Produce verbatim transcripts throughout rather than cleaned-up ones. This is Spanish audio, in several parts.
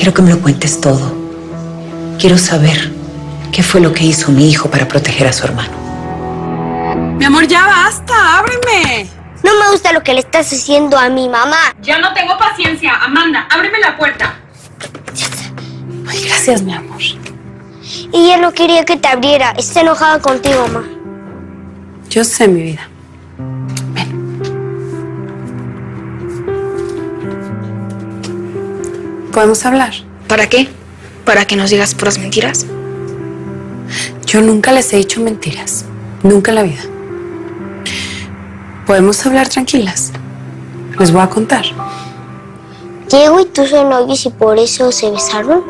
Quiero que me lo cuentes todo. Quiero saber qué fue lo que hizo mi hijo para proteger a su hermano. Mi amor, ya basta, ábreme. No me gusta lo que le estás haciendo a mi mamá. Ya no tengo paciencia. Amanda, ábreme la puerta. Ay, gracias, mi amor. Y ella no quería que te abriera. Está enojada contigo, mamá. Yo sé, mi vida. Ven. ¿Podemos hablar? ¿Para qué? ¿Para que nos digas puras mentiras? Yo nunca les he dicho mentiras. Nunca en la vida. Podemos hablar tranquilas. Les voy a contar. Diego y tú son novios y por eso se besaron.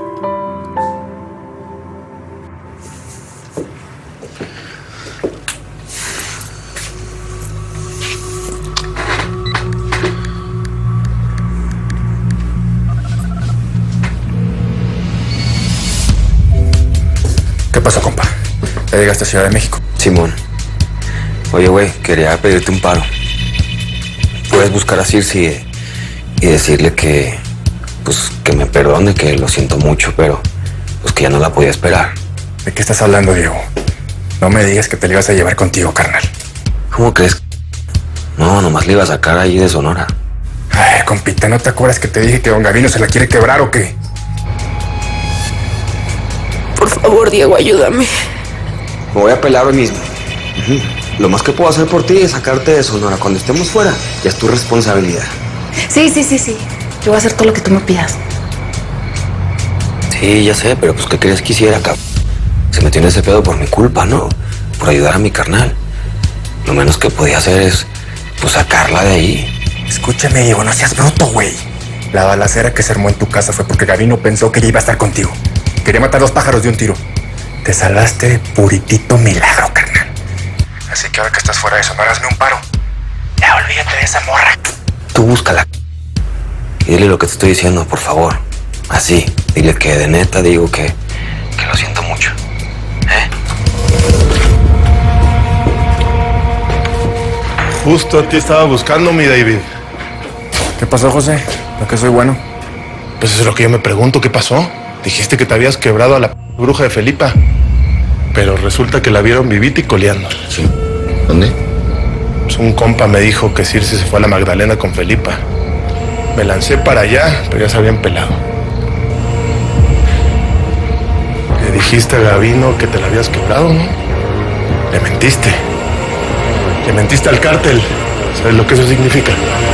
¿Qué pasó, compa? ¿Ya llegaste a Ciudad de México? Simón. Oye, güey, quería pedirte un paro. Puedes buscar a Circe y, y decirle que, pues, que me perdone, que lo siento mucho, pero pues que ya no la podía esperar. ¿De qué estás hablando, Diego? No me digas que te la ibas a llevar contigo, carnal. ¿Cómo crees? No, nomás le iba a sacar ahí de Sonora. Ay, compita, ¿no te acuerdas que te dije que don Gavino se la quiere quebrar o qué? Por favor, Diego, ayúdame. Me voy a pelar hoy mismo. Uh-huh. Lo más que puedo hacer por ti es sacarte de Sonora. Cuando estemos fuera, ya es tu responsabilidad. Sí, sí, sí, sí. Yo voy a hacer todo lo que tú me pidas. Sí, ya sé, pero pues ¿qué querías que hiciera, cabrón? Se metió en ese pedo por mi culpa, ¿no? Por ayudar a mi carnal. Lo menos que podía hacer es, pues, sacarla de ahí. Escúchame, Diego, no seas bruto, güey. La balacera que se armó en tu casa fue porque Gavino pensó que ella iba a estar contigo. Quería matar dos pájaros de un tiro. Te salvaste de puritito milagro, carnal. Así que ahora que estás fuera de Sonora, hazme un paro. Ya olvídate de esa morra. Tú búscala. Y dile lo que te estoy diciendo, por favor. Así, dile que de neta digo que, que lo siento mucho. ¿Eh? Justo a ti estaba buscando, mi David. ¿Qué pasó, José? ¿Por qué soy bueno? Pues eso es lo que yo me pregunto, ¿qué pasó? Dijiste que te habías quebrado a la bruja de Felipa. Pero resulta que la vieron vivita y coleando. Sí. ¿Dónde? Pues un compa me dijo que Circe se fue a la Magdalena con Felipa. Me lancé para allá, pero ya se habían pelado. Le dijiste a Gavino que te la habías quebrado, ¿no? Le mentiste. Le mentiste al cártel. ¿Sabes lo que eso significa?